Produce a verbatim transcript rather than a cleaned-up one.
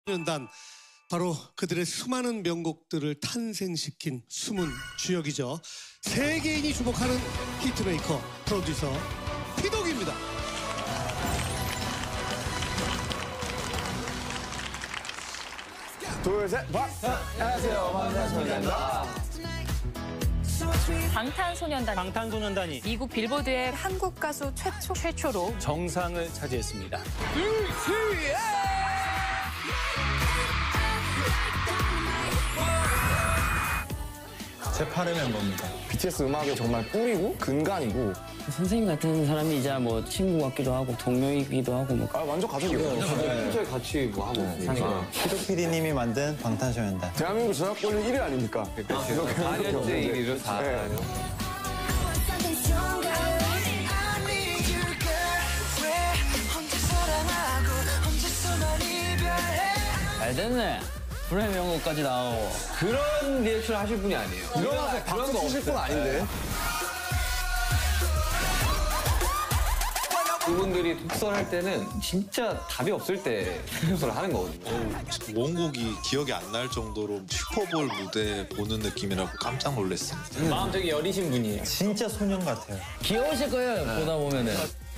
연단 바로 그들의 수많은 명곡들을 탄생시킨 숨은 주역이죠. 세계인이 주목하는 히트메이커 프로듀서 피독입니다. 둘, 셋, 박! 안녕하세요, 방탄소년단입니다. 방탄소년단. 방탄소년단이 미국 빌보드의 한국 가수 최초, 최초로 정상을 차지했습니다. 제팔의 멤버입니다. 비티에스 음악의 정말 뿌리고 근간이고 선생님 같은 사람이자 뭐 친구 같기도 하고 동료이기도 하고 뭐 아, 완전 가족이에요. 진짜 같이 뭐 하고 있으니까. 피독 피디님이 만든 방탄소년단. 대한민국 전화권이 일 위 아닙니까? 사 년째 일이죠, 다. 네. 잘 됐네. 불의 명곡까지 나오고. 그런 리액션 하실 분이 아니에요. 일어나서 박수 치실 분 아닌데. 그분들이 독설할 때는 진짜 답이 없을 때 독설을 하는 거거든요. 원곡이 기억이 안 날 정도로 슈퍼볼 무대 보는 느낌이라고 깜짝 놀랐습니다. 마음 되게 여리신 분이에요. 진짜 소년 같아요. 귀여우실 거예요, 보다 보면은.